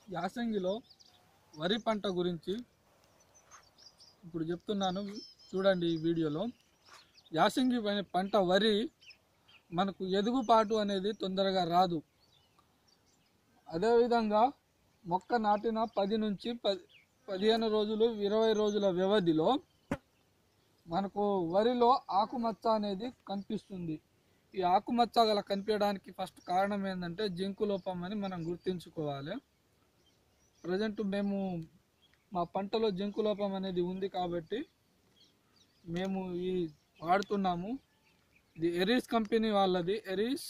యాసంగిలో వరి పంట గురించి ఇప్పుడు చెప్తున్నాను, చూడండి ఈ వీడియోలో. యాసంగి పంట వరి మనకు ఎదుగుపాటు అనేది తొందరగా రాదు. అదేవిధంగా మొక్క నాటిన 10 నుంచి 15 రోజులు 20 రోజుల వ్యవధిలో మనకు వరిలో ఆకుమచ్చ అనేది కనిపిస్తుంది. ఈ ఆకుమచ్చ గల కనిపించడానికి ఫస్ట్ కారణం ఏంటంటే జింకు లోపం అని మనం గుర్తుంచుకోవాలి. ప్రజెంట్ మేము మా పంటలో జింకు లోపం అనేది ఉంది కాబట్టి మేము ఈ వాడుతున్నాము. ఇది ఎరీస్ కంపెనీ వాళ్ళది, ఎరీస్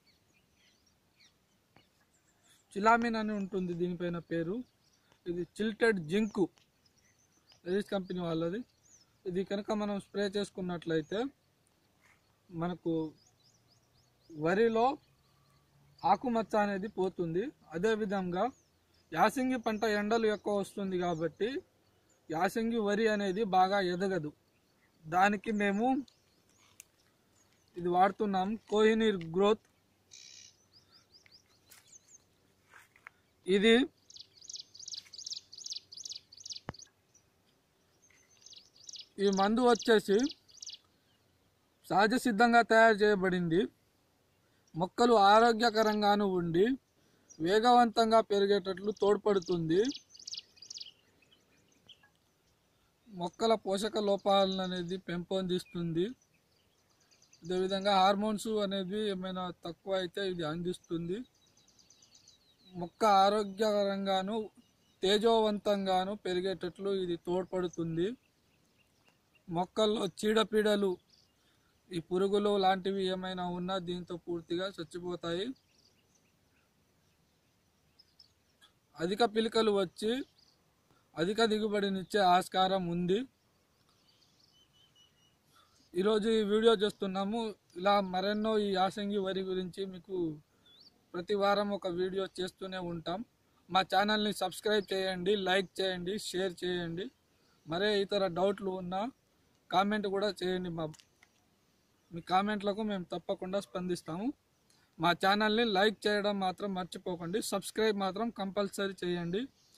చిలామిన్ అని ఉంటుంది దీనిపైన పేరు. ఇది చిల్టెడ్ జింకు, ఎరీస్ కంపెనీ వాళ్ళది. ఇది కనుక మనం స్ప్రే చేసుకున్నట్లయితే మనకు వరిలో ఆకుమచ్చ అనేది పోతుంది. అదేవిధంగా యాసంగి పంట ఎండలు ఎక్కువ వస్తుంది కాబట్టి యాసంగి వరి అనేది బాగా ఎదగదు. దానికి మేము ఇది వాడుతున్నాం, కోహినూర్ గ్రోత్. ఇది ఈ మందు వచ్చేసి సహజ సిద్ధంగా తయారు చేయబడింది. మొక్కలు ఆరోగ్యకరంగాను ఉండి వేగవంతంగా పెరిగేటట్లు తోడ్పడుతుంది. మొక్కల పోషక లోపాలను అనేది పెంపొందిస్తుంది. అదేవిధంగా హార్మోన్స్ అనేది ఏమైనా తక్కువ అయితే ఇది అందిస్తుంది. మొక్క ఆరోగ్యకరంగాను తేజోవంతంగాను పెరిగేటట్లు ఇది తోడ్పడుతుంది. మొక్కల్లో చీడపీడలు, ఈ పురుగులు లాంటివి ఏమైనా ఉన్నా దీంతో పూర్తిగా చచ్చిపోతాయి. అధిక పిలికలు వచ్చి అధిక దిగుబడినిచ్చే ఆస్కారం ఉంది. ఈరోజు ఈ వీడియో చేస్తున్నాము. ఇలా మరెన్నో ఈ యాసంగి వరి గురించి మీకు ప్రతి వారం ఒక వీడియో చేస్తూనే ఉంటాం. మా ఛానల్ని సబ్స్క్రైబ్ చేయండి, లైక్ చేయండి, షేర్ చేయండి. మరే ఇతర డౌట్లు ఉన్నా కామెంట్ కూడా చేయండి. మీ కామెంట్లకు మేము తప్పకుండా స్పందిస్తాము. మా ఛానల్ని లైక్ చేయడం మాత్రం మర్చిపోకండి, సబ్స్క్రైబ్ మాత్రం కంపల్సరీ చేయండి.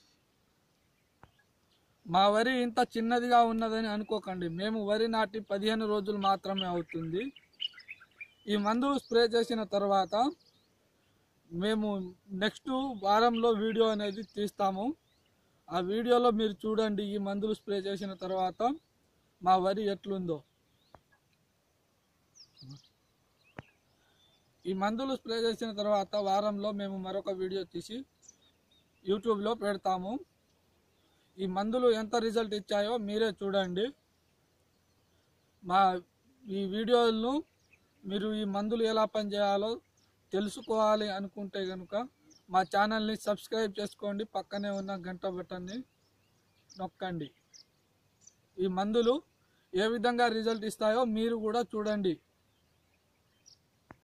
మా వరి ఇంత చిన్నదిగా ఉన్నదని అనుకోకండి. మేము వరి నాటి 15 రోజులు మాత్రమే అవుతుంది. ఈ మందులు స్ప్రే చేసిన తర్వాత మేము నెక్స్ట్ వారంలో వీడియో అనేది తీస్తాము. ఆ వీడియోలో మీరు చూడండి ఈ మందులు స్ప్రే చేసిన తర్వాత మా వరి ఎట్లుందో. ఈ మందులు స్ప్రే చేసిన తర్వాత వారంలో మేము మరొక వీడియో తీసి యూట్యూబ్లో పెడతాము. ఈ మందులు ఎంత రిజల్ట్ ఇచ్చాయో మీరే చూడండి. మా ఈ వీడియోలను మీరు ఈ మందులు ఎలా పనిచేయాలో తెలుసుకోవాలి అనుకుంటే కనుక మా ఛానల్ని సబ్స్క్రైబ్ చేసుకోండి, పక్కనే ఉన్న గంట బటన్ని నొక్కండి. ఈ మందులు ఏ విధంగా రిజల్ట్ ఇస్తాయో మీరు కూడా చూడండి.